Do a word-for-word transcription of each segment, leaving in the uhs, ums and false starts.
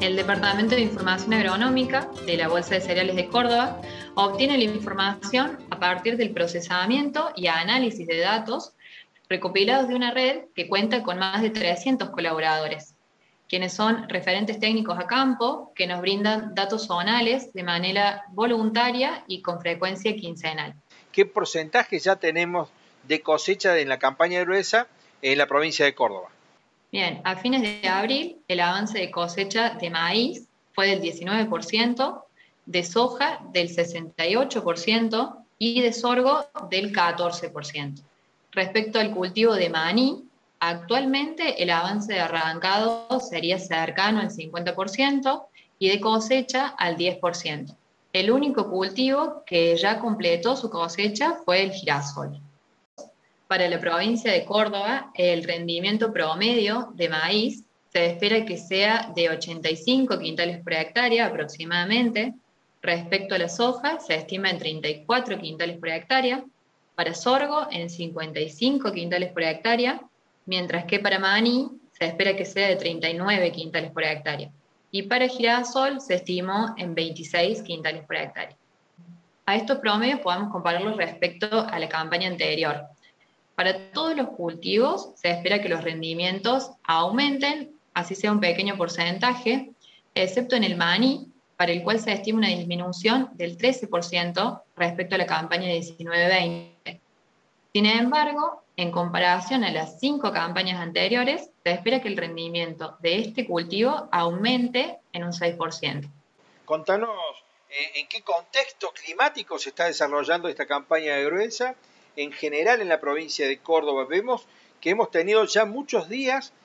El Departamento de Información Agronómica de la Bolsa de Cereales de Córdoba obtiene la información a partir del procesamiento y análisis de datos recopilados de una red que cuenta con más de trescientos colaboradores, quienes son referentes técnicos a campo que nos brindan datos zonales de manera voluntaria y con frecuencia quincenal. ¿Qué porcentaje ya tenemos de cosecha en la campaña gruesa en la provincia de Córdoba? Bien, a fines de abril el avance de cosecha de maíz fue del diecinueve por ciento, de soja del sesenta y ocho por ciento y de sorgo del catorce por ciento. Respecto al cultivo de maní, actualmente el avance de arrancado sería cercano al cincuenta por ciento y de cosecha al diez por ciento. El único cultivo que ya completó su cosecha fue el girasol. Para la provincia de Córdoba, el rendimiento promedio de maíz se espera que sea de ochenta y cinco quintales por hectárea aproximadamente. Respecto a la soja, se estima en treinta y cuatro quintales por hectárea. Para sorgo, en cincuenta y cinco quintales por hectárea, mientras que para maní se espera que sea de treinta y nueve quintales por hectárea. Y para girasol se estimó en veintiséis quintales por hectárea. A estos promedios podemos compararlos respecto a la campaña anterior. Para todos los cultivos se espera que los rendimientos aumenten, así sea un pequeño porcentaje, excepto en el maní, para el cual se estima una disminución del trece por ciento respecto a la campaña diecinueve veinte. Sin embargo, en comparación a las cinco campañas anteriores, se espera que el rendimiento de este cultivo aumente en un seis por ciento. Contanos eh, en qué contexto climático se está desarrollando esta campaña de gruesa. En general en la provincia de Córdoba vemos que hemos tenido ya muchos días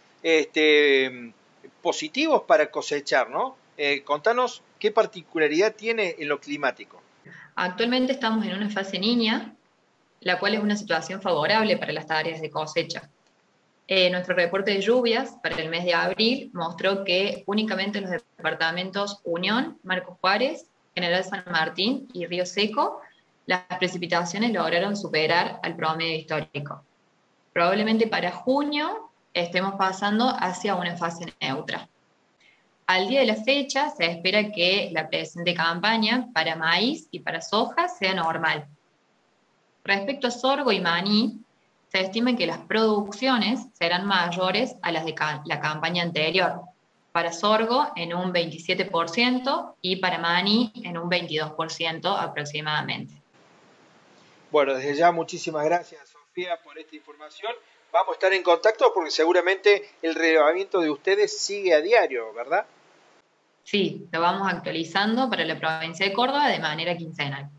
este, positivos para cosechar, ¿no? Eh, contanos qué particularidad tiene en lo climático. Actualmente estamos en una fase niña, la cual es una situación favorable para las tareas de cosecha. Eh, nuestro reporte de lluvias para el mes de abril mostró que únicamente en los departamentos Unión, Marcos Juárez, General San Martín y Río Seco las precipitaciones lograron superar al promedio histórico. Probablemente para junio estemos pasando hacia una fase neutra. Al día de la fecha se espera que la presente campaña para maíz y para soja sea normal. Respecto a sorgo y maní, se estima que las producciones serán mayores a las de la campaña anterior. Para sorgo en un veintisiete por ciento y para maní en un veintidós por ciento aproximadamente. Bueno, desde ya muchísimas gracias, Sofía, por esta información. Vamos a estar en contacto porque seguramente el relevamiento de ustedes sigue a diario, ¿verdad? Sí, lo vamos actualizando para la provincia de Córdoba de manera quincenal.